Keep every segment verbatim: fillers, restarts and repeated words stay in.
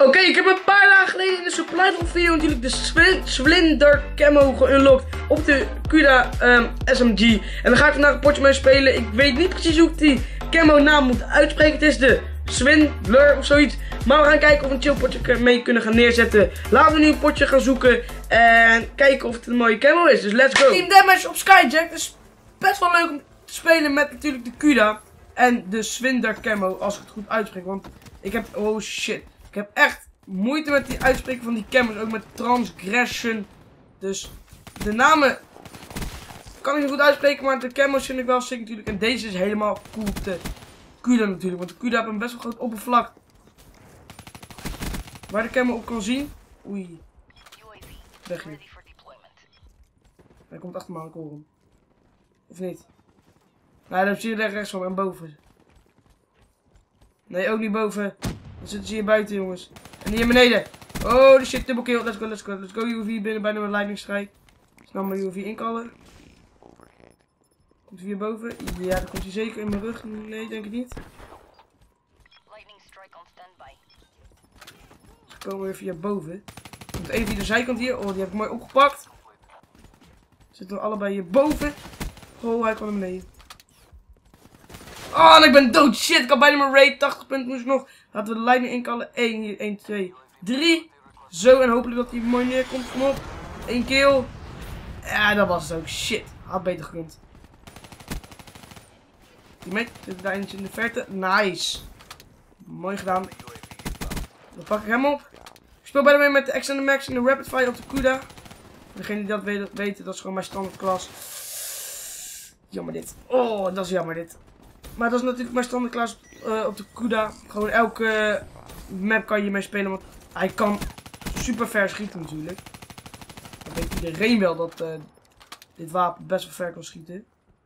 Oké, okay, ik heb een paar dagen geleden in de supply drop video natuurlijk de Splinter camo geunlocked op de Cuda um, S M G. En dan ga ik vandaag een potje mee spelen. Ik weet niet precies hoe ik die camo naam moet uitspreken. Het is de Swindler of zoiets. Maar we gaan kijken of we een chill potje mee kunnen gaan neerzetten. Laten we nu een potje gaan zoeken en kijken of het een mooie camo is. Dus let's go. Team Damage op Skyjack. Het is best wel leuk om te spelen met natuurlijk de Cuda en de Swindler camo, als ik het goed uitspreek. Want ik heb, oh shit. Ik heb echt moeite met die uitspreken van die cameras. Ook met Transgression. Dus de namen kan ik niet goed uitspreken. Maar de cameras vind ik wel sick natuurlijk. En deze is helemaal cool op de Cuda natuurlijk. Want de Cuda heeft een best wel groot oppervlak waar de camo op kan zien. Oei. Weg hier. Hij komt achter me aan de koren. Of niet? Nee, dan zie je daar rechts van en boven. Nee, ook niet boven. Dan zitten ze hier buiten, jongens. En hier beneden. Oh, de shit, double kill. Let's go, let's go. Let's go, U A V binnen bijna met lightning strike. Snel mijn U A V inkallen. Komt hij hier boven? Ja, dan komt hij zeker in mijn rug. Nee, denk ik niet. Ze komen weer via boven. Komt even via de zijkant hier. Oh, die heb ik mooi opgepakt. Zitten we allebei hier boven. Oh, hij kwam naar beneden. Oh, en ik ben dood. Shit, ik had bijna mijn raid. tachtig punten moest ik nog. Laten we de lightning inkallen. één, hier, één, twee, drie. Zo, en hopelijk dat hij mooi neerkomt. Kom op. één kill. Ja, dat was het ook. Shit. Had beter gekund. Die mate zit daar eentje in de verte. Nice. Mooi gedaan. Dan pak ik hem op. Ik speel bij de mee met de X en de Max in de Rapid Fire op de Cuda. Degene die dat weten, dat is gewoon mijn standaard klas. Jammer dit. Oh, dat is jammer dit. Maar dat is natuurlijk mijn standaard klas uh, op de Cuda. Gewoon elke map kan je mee spelen, want hij kan super ver schieten natuurlijk. Dan weet iedereen wel dat uh, dit wapen best wel ver kan schieten.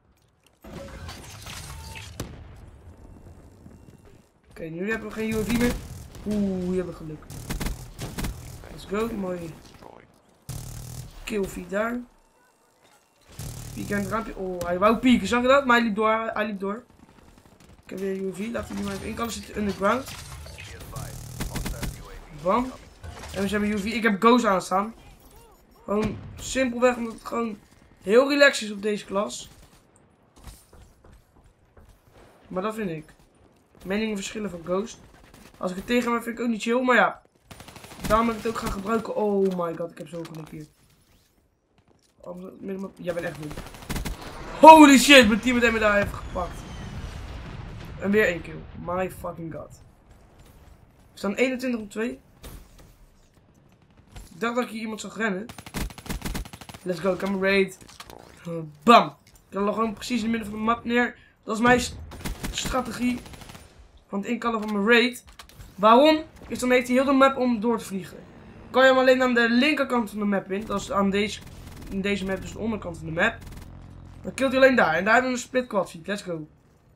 Oké, okay, nu hebben we geen U A V meer. Oeh, hier hebben we geluk. Let's go, mooi. Killfeed daar. Pieken aan het raampje. Oh, hij wou pieken, zag je dat? Maar hij liep door, hij liep door. Ik heb weer U A V, laten we die maar even in. Kan zitten underground. Bam. En we hebben U A V. Ik heb Ghost aanstaan. Gewoon simpelweg omdat het gewoon heel relaxed is op deze klas. Maar dat vind ik. Meningen verschillen van Ghost. Als ik het tegen heb, vind ik ook niet chill. Maar ja, daarom heb ik het ook gaan gebruiken. Oh my god, ik heb zo geluk hier. Jij bent echt goed. Holy shit, mijn team heeft me daar even gepakt. En weer één kill. My fucking god. We staan eenentwintig op twee. Ik dacht dat ik hier iemand zag rennen. Let's go, come raid. Bam. Ik kan gewoon precies in het midden van de map neer. Dat is mijn strategie van het inkallen van mijn raid. Waarom? Is dan heeft hij heel de map om door te vliegen. Kan je hem alleen aan de linkerkant van de map in. Dat is aan deze, in deze map, dus de onderkant van de map. Dan killt hij alleen daar. En daar hebben we een split quad feed. Let's go.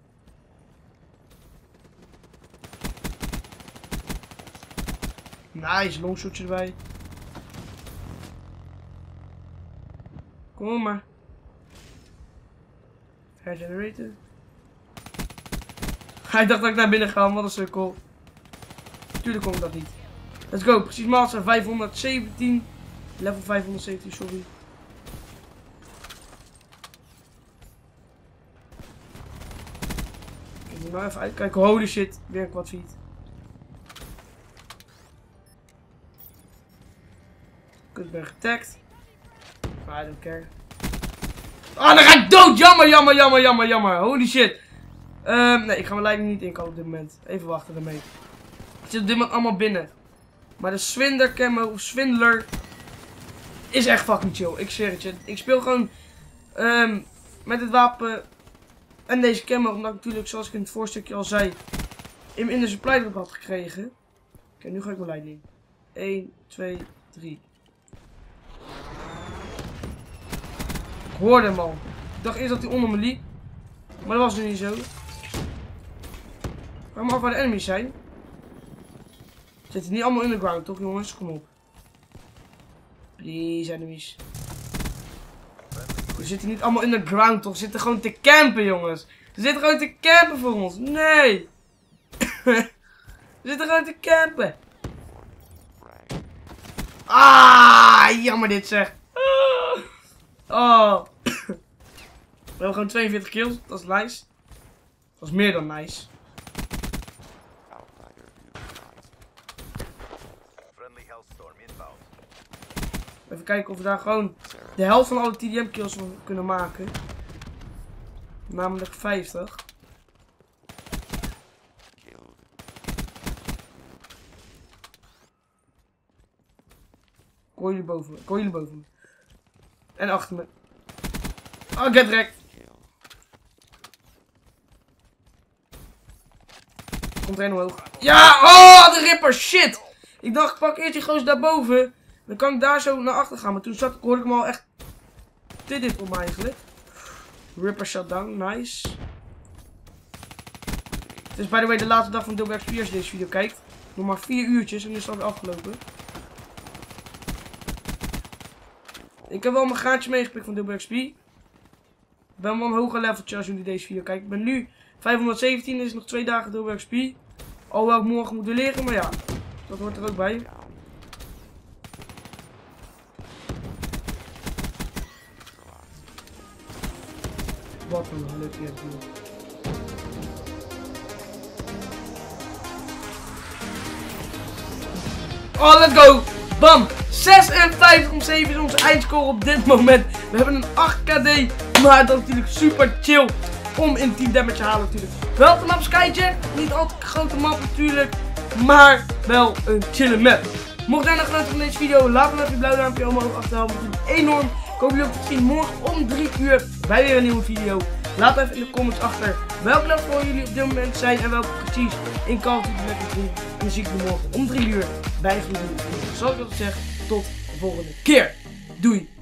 Nice, longshotje erbij. Kom maar. Regenerator. Hij dacht dat ik naar binnen ga, wat een sukkel. Tuurlijk komt dat niet. Let's go, precies master vijfhonderdzeventien. Level vijfhonderdzeventien, sorry. Ik moet nou even uitkijken. Holy shit, weer een quad feed. Ik ben getagd. Maar I don't care. Ah, dan ga ik dood! Jammer, jammer, jammer, jammer, jammer. Holy shit. Um, nee, ik ga mijn leiding niet inkallen op dit moment. Even wachten ermee. Het zit op dit moment allemaal binnen. Maar de Swindler camo, of Swindler, is echt fucking chill. Ik zweer het je. Ik speel gewoon um, met het wapen en deze camo. Omdat ik natuurlijk, zoals ik in het voorstukje al zei, in, in de supply drop had gekregen. Oké, okay, nu ga ik mijn leiding. één, twee, drie. Ik hoorde hem al. Ik dacht eerst dat hij onder me liep. Maar dat was nu niet zo. Vraag me af waar de enemies zijn. Zitten niet allemaal underground, toch jongens? Kom op. Please enemies. We zitten niet allemaal underground, toch? Ze zitten gewoon te campen, jongens. Ze zitten gewoon te campen voor ons. Nee. Ze zitten gewoon te campen. Ah, jammer dit zeg. Oh. We hebben gewoon tweeënveertig kills. Dat is nice. Dat is meer dan nice. Even kijken of we daar gewoon de helft van alle T D M kills van kunnen maken. Namelijk vijftig. Ik hoor jullie boven me. Ik hoor jullie boven me. En achter me. Oh, get wrecked. Komt er een omhoog. Ja! Oh, de ripper! Shit! Ik dacht, ik pak eerst die gozer daarboven. Dan kan ik daar zo naar achter gaan. Maar toen zat, hoorde ik hem al echt... Dit dit op mij eigenlijk. Ripper shutdown. Nice. Het is by the way de laatste dag van Double X P als je deze video kijkt. Nog maar vier uurtjes en nu is het alweer afgelopen. Ik heb wel mijn gaatje meegepikt van Double X P. Ik ben wel een hoger leveltje als jullie deze video kijken. Ik ben nu vijfhonderdzeventien, is nog twee dagen Double X P. Alhoewel ik morgen moet leren, maar ja, dat hoort er ook bij. Wat een leuk hier. Oh, let's go! Bam! zesenvijftig om zeven is onze eindscore op dit moment. We hebben een acht K D, maar dat is natuurlijk super chill om in team damage te halen natuurlijk. Wel de map Skyjack, niet altijd een grote map natuurlijk, maar wel een chille map. Mocht jij nog genoten van deze video, laat me even een blauw duimpje omhoog achterhalen, natuurlijk enorm. Ik hoop jullie ook te zien morgen om drie uur bij weer een nieuwe video. Laat even in de comments achter welke level jullie op dit moment zijn en welke precies in Call of Duty Black Ops drie. En dan zie ik jullie morgen om drie uur bij een nieuwe video. Zoals ik al zeg, tot de volgende keer. Doei!